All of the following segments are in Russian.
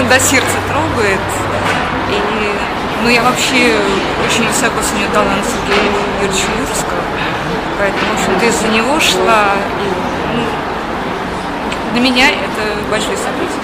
прям до сердца трогает. И, ну, я вообще очень высоко ценю талант Сергея Юрьевича Юрского. Поэтому, в общем-то, из-за него шла. И, ну, для меня это большое событие.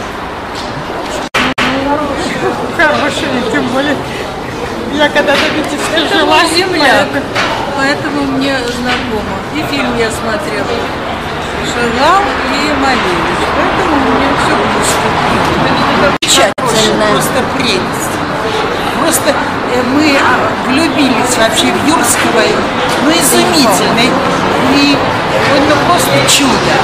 Хорошая, тем более. Я когда-то в Витебске жила. Земляк, поэтому мне знакомо. И фильм я смотрела. Шагал и молились. Поэтому мне все близко. Просто прелесть. Просто мы влюбились вообще в Юрского. Ну, изумительный. И он ну, просто чудо.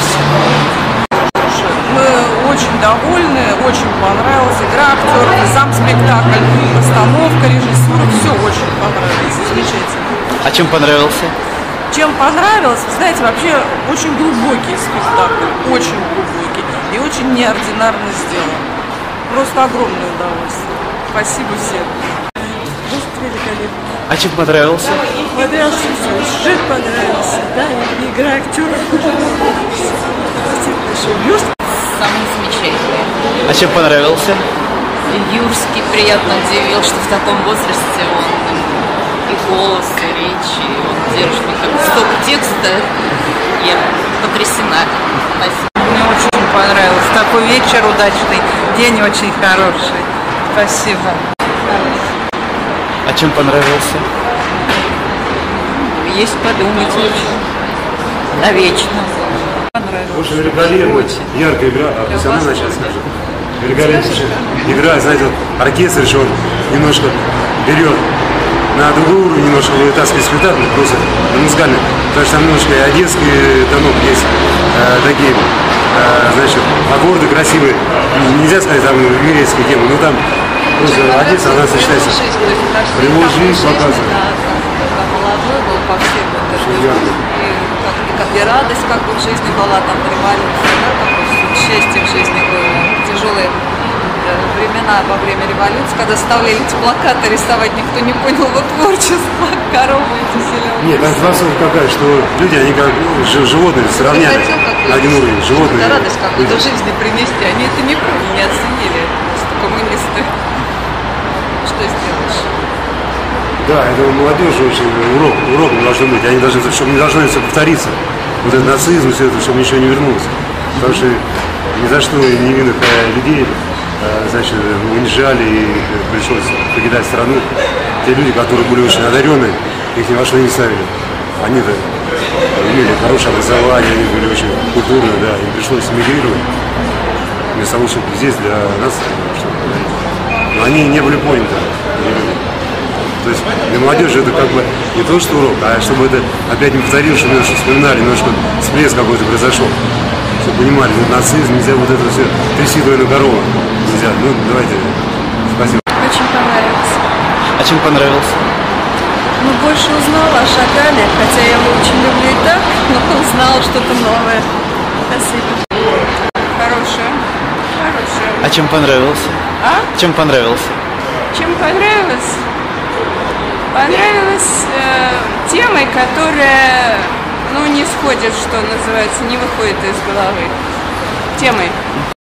Мы очень довольны, очень понравилась игра актеров, сам спектакль, постановка, режиссура, все очень понравилось, замечательно. А чем понравился? Чем понравилось, вы знаете, вообще очень глубокий спектакль, очень глубокий и очень неординарно сделан. Просто огромное удовольствие. Спасибо всем. Просто великолепно. А чем понравился? Понравился все. Сюжет понравился, да, и игра актеров. Спасибо большое. Самый замечательный. А чем понравился? Юрский приятно удивил, что в таком возрасте он и голос, и речь, и он держит столько текста. Я потрясена. Спасибо. Мне очень понравилось. Такой вечер удачный, день очень хороший. Спасибо. А чем понравился? Есть подумать очень. Навечно. Очень великолепно, яркая игра, а пацаны сейчас скажут. Великолепная игра, знаете, вот оркестр еще он немножко берет на другой уровень, немножко вытаскивает спектакль, просто музыкальный. Потому что там немножко и одесский тонок есть, такие, значит, аккорды красивые. Нельзя сказать там еврейские темы, но там просто Одесса, она сочетается. Прямую жизнь показывает. Молодой был по всем как и радость как бы в жизни была, там революция, да, такое счастье в жизни было. Тяжелые времена во время революции, когда заставляли эти плакаты рисовать, никто не понял его творчество, коровы эти зеленые. Нет, там философия какая, что люди, они как животные, сравняли на один уровень, животные. Это радость какую-то в жизни принести, они это не поняли, не оценили, просто коммунисты. Что сделаешь? Да, это у молодежи очень урок должно быть. Они должны, чтобы не должно все повториться. Вот этот нацизм, все это, чтобы ничего не вернулось. Потому что ни за что невинных людей, значит, унижали и пришлось покидать страну. Те люди, которые были очень одаренные, их ни во что не ставили. Они-то имели хорошее образование, они были очень культурные, да, им пришлось эмигрировать. Вместо того, чтобы здесь для нас что-то говорить. Но они не были поняты. То есть для молодежи это как бы не то, что урок, а чтобы это опять не повторилось, чтобы немножко вспоминали, немножко всплеск какой-то произошел. Чтобы понимали, вот нацизм, нельзя вот это все трясти двойную корову. Нельзя. Ну, давайте. Спасибо. Очень понравилось. А чем понравился? Ну, больше узнала о Шагале, хотя я его очень люблю и так, но узнала что-то новое. Спасибо. Хорошая. Хорошая. А чем понравился? А? Чем понравился? Чем понравилось? Понравилась темой, которая, ну, не сходит, что называется, не выходит из головы. Темой.